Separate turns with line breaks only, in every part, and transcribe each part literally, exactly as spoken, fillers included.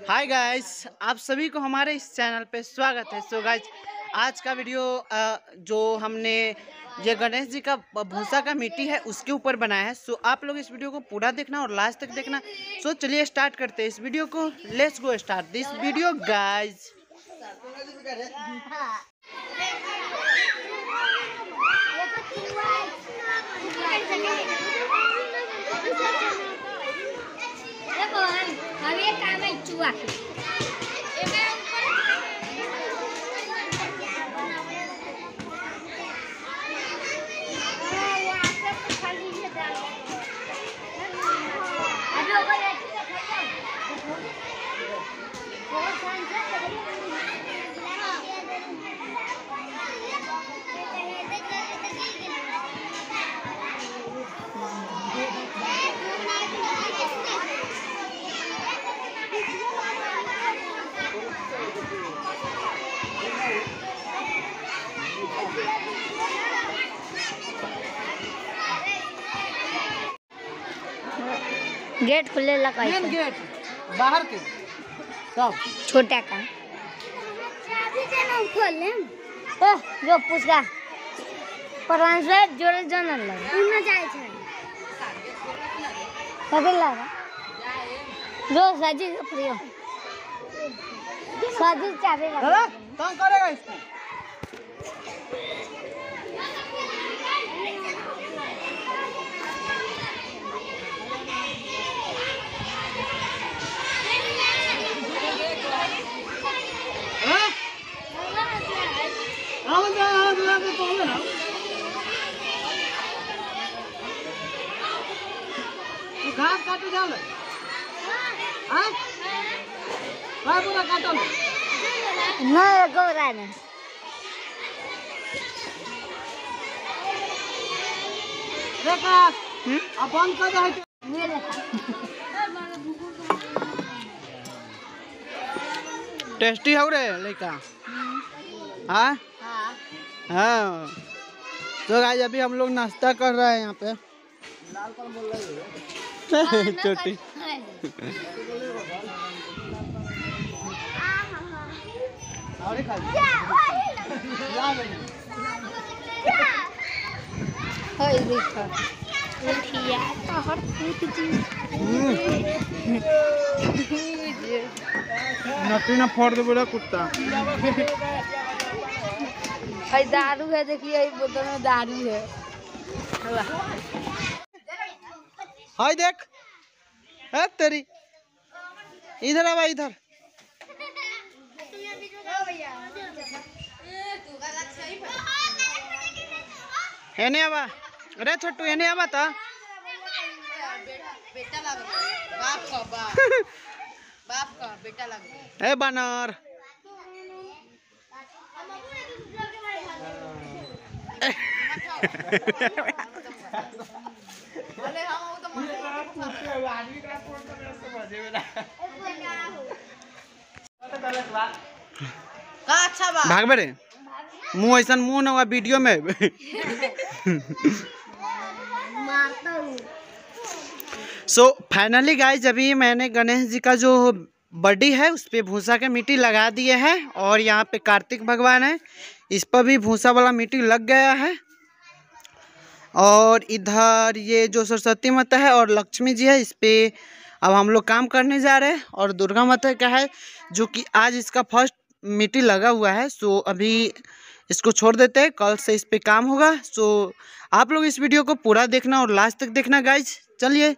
Hi guys, आप सभी को हमारे इस चैनल पे स्वागत है। सो गाइस, आज का वीडियो जो हमने ये गणेश जी का भूसा का मिट्टी है उसके ऊपर बनाया है। सो आप लोग इस वीडियो को पूरा देखना और लास्ट तक देखना। सो चलिए स्टार्ट करते हैं इस वीडियो को। Let's go start this video guys.
હવે કામ ચુવા गेट खुले लगा
मेन गेट बाहर के सब
छोटा का चाबी से ना खोले ए जो पूछगा परवान से जोड़ल जानल लगा उना जाय छै कबे लगा जो साजी प्रियो साजी चाबी लगा
दादा काम करेगा इसको। घास काटे जाओ हाँ भाई पूरा काटो
ना गोरा ने
देखा अब बंद कर दे
मेरे
टेस्टी हो रे लड़का। हाँ
हां
हाँ तो गाइस अभी हम लोग नाश्ता कर रहे हैं यहाँ पे। लाल कौन बोल रही है छोटी और खा
होय देखो उठिया तो हर पूत जी
नटी ना फोड़ दे बड़ा कुत्ता।
भाई दारू है, देखिए इस बोतल में दारू है।
हाय देख है तेरी इधर आवा इधर। एने आवा अरे छोटू एने आवा ता
बेटा लग बाप का बाप बाप का बेटा लग
ए बानर
अरे हम तो आदमी का फोन कर समझे वाला का अच्छा बा
भाग बे रे मुंह ऐसा मुंह ना हुआ वीडियो में। सो फाइनली गाइस अभी मैंने गणेश जी का जो बॉडी है उस पे भूसा का मिट्टी लगा दिए है और यहाँ पे कार्तिक भगवान है इस पर भी भूसा वाला मिट्टी लग गया है। और इधर ये जो सरस्वती माता है और लक्ष्मी जी है इस पे अब हम लोग काम करने जा रहे हैं। और दुर्गा माता का है जो कि आज इसका फर्स्ट मिट्टी लगा हुआ है। सो अभी इसको छोड़ देते हैं, कल से इस पे काम होगा। सो आप लोग इस वीडियो को पूरा देखना और लास्ट तक देखना गाइज। चलिए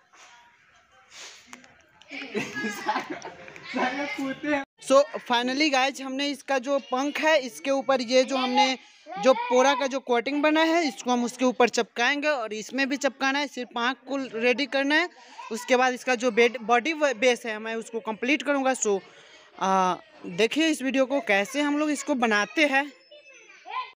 सो फाइनली गाइज हमने इसका जो पंख है इसके ऊपर ये जो हमने जो पोरा का जो कोटिंग बना है इसको हम उसके ऊपर चिपकाएंगे और इसमें भी चिपकाना है। सिर्फ आँख को रेडी करना है, उसके बाद इसका जो बेड बॉडी बेस है मैं उसको कंप्लीट करूँगा। सो देखिए इस वीडियो को कैसे हम लोग इसको बनाते हैं।